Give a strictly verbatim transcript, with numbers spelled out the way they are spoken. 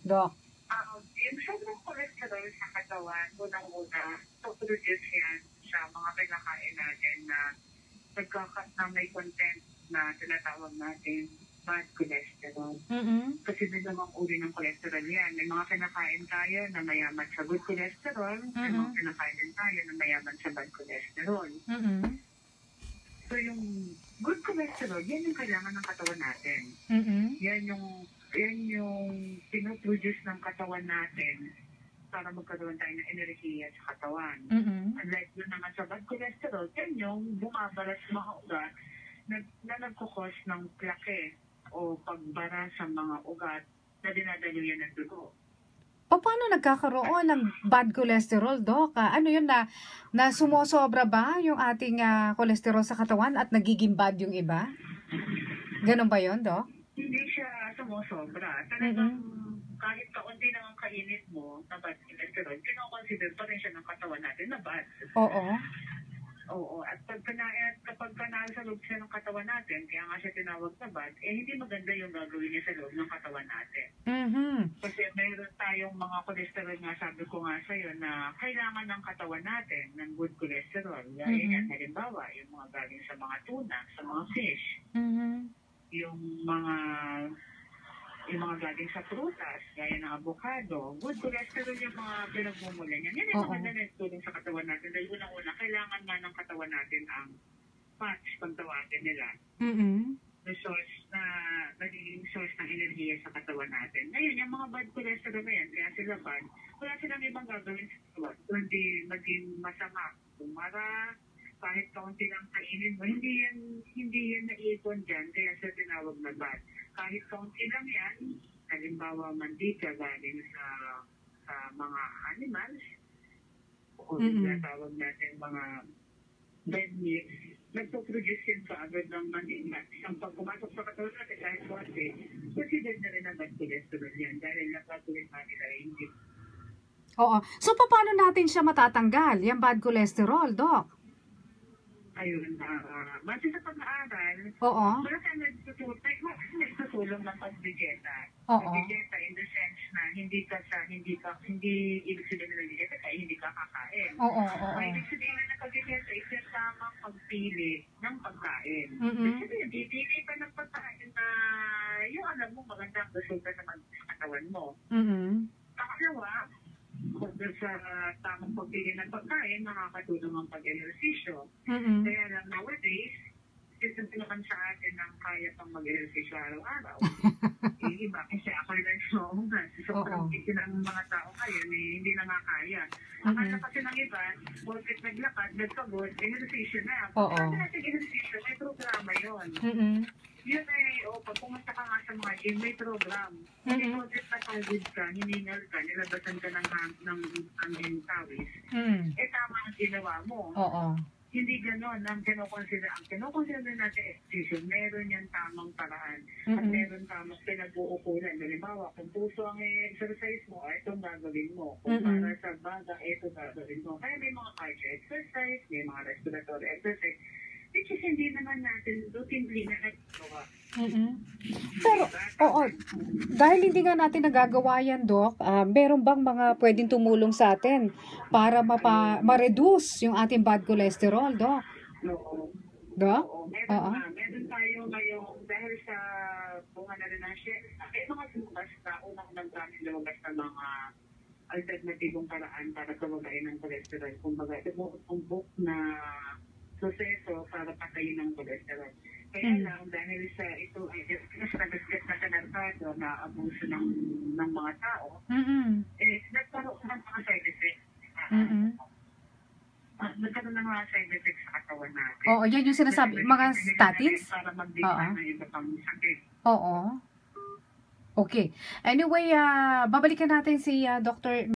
Doc? Um, yung sobrang cholesterol sa katawan, unang-una, to-produce yan sa mga kinakain natin na nagkakat na may content na tinatawag natin bad cholesterol. Mm-mm. Kasi may namang uri ng cholesterol yan. May mga kinakain tayo na mayaman sa good cholesterol, may mga Mm-mm. kinakain din tayo na mayaman sa bad cholesterol. Mm-mm. So yung good cholesterol, yan yung kailangan ng katawan natin. Mm-mm. Yan yung, yan yung pinoproduce ng katawan natin para magkaroon tayo ng enerhiya sa katawan. Mm-mm. Unlike yun naman sa bad cholesterol, yan yung bumabalas mga ugat na, na nagkukos ng plaque o pagbara sa mga ugat na dinadaluyan ng dugo. O paano nagkakaroon ng bad cholesterol, Doc? Ah, ano yun na, na sumosobra ba yung ating ah, cholesterol sa katawan at nagiging bad yung iba? Ganun ba yun, Doc? Hindi siya sumusobra. Talagang Mm-mm. kahit kaunti lang ang kainit mo na bad cholesterol, kinoconsider pa rin siya ng katawan natin na bad. Oo. Oo. At pag at kapag nasa loob siya ng katawan natin, kaya nga siya tinawag na bad, eh hindi maganda yung gagawin niya sa loob ng katawan natin. Mm-hmm. Kasi mayroon tayong mga cholesterol nga, sabi ko nga sa'yo, na kailangan ng katawan natin ng good cholesterol. Gaya Mm-hmm. yan, halimbawa, yung mga galing sa mga tuna, sa mga fish, Mm-hmm. yung mga yung mga galing sa prutas, gaya ng avocado, good cholesterol yung mga pinagmumula niyan. Yan yung Oo. maganda na tulong sa katawan natin. Dahil unang-una, kailangan nga ng katawan natin ang fats, pag tawagin nila. Mm-hmm. Na source na nagiging source ng enerhiya sa katawan natin. Ngayon, yung mga bad cholesterol na yan, kaya sila bad, wala silang ibang gagawin sa katawan. Kundi maging masama, kumara, kahit kaunti lang kainin mo, hindi yan, hindi yan naipon dyan, kaya siya tinawag na bad. Kahit kaunti lang yan, halimbawa mantika galing sa sa mga animals, o Mm-mm. tinatawag natin mga red meat, nagpo-produce yan sa agad ng mantika. Ang pag pumasok sa katawan natin kahit konti, considered na rin ang bad cholesterol yan dahil napatuloy pa nila hindi. Oo. So, paano natin siya matatanggal, yung bad cholesterol, Doc? Ayun, uh, base sa pag-aaral, Oo. wala tayo nagtutulong, nagtutulong ng pag-dieta. Oo. Pag-dieta in the sense na hindi ka sa, hindi ka, hindi ibig sabihin na nag-dieta kaya hindi ka kakain. Oo, oo. May ibig sabihin na pag-dieta is yung tamang pagpili ng pagkain. Mm-mm. Kasi pipili ka ng pagkain na yung alam mo magandang resulta naman sa katawan mo. Mm-mm. Pangalawa, kung sa tamang pagpili ng pagkain, nakakatulong ang pag-ehersisyo. Mm-mm. Kaya lang nowadays, system naman sa atin ng kaya pang mag-ehersisyo araw-araw. Eh, iba, kasi ako rin so, sobrang Oo. busy ng mga tao ngayon, eh, hindi na nga kaya. Mm-mm. Akala kasi ng iba, bakit naglakad, nagpagod, ehersisyo na. Oo. Pag natin ehersisyo, may programa yun. Mm-mm. Yun ay, o, pag pumunta ka nga sa mga gym, may program. Hindi Mm-mm. mo din patagod ka, hiningal ka, nilabasan ka ng ng, ng, ng tawis. Mm. Eh, tama ang ginawa mo. Oo. Hindi gano'n ang kinoconsider. Ang kinoconsider natin exercise, meron yan tamang paraan. At Mm-mm. meron tamang pinag-uukulan. Halimbawa, kung puso ang exercise mo, ay itong gagawin mo. Kung Mm-mm. para sa baga, ito gagawin mo. Kaya may mga cardio exercise, may mga respiratory exercise, which is hindi naman natin routinely na nagagawa. Mm-mm. Pero, oo, dahil hindi nga natin nagagawa yan, Doc, ah, meron bang mga pwedeng tumulong sa atin para mapa, ma-reduce yung ating bad cholesterol, Doc? Oo. Doc? Oo. Meron Oo. na. Meron tayo ngayong, dahil sa bunga na rin na siya, may mga lumabas na unang nagraming lumabas na mga alternatibong paraan para kawagain ng cholesterol. Kumbaga, tumutumbok na proseso para patayin ng cholesterol. Kaya Mm. lang, dahil sa ito ay nagkakit na sa merkado na abuso ng, ng mga tao, Mm-mm. eh, nagkaroon ng mga side effects. Mm-mm. Uh, nagkaroon ng mga side effects sa katawan natin. Oo, yan yung sinasabi, mga statins? Para magbigay Oo. ng iba pang sakit. Oo. Okay. Anyway, ah, babalikan natin si ah, Doctor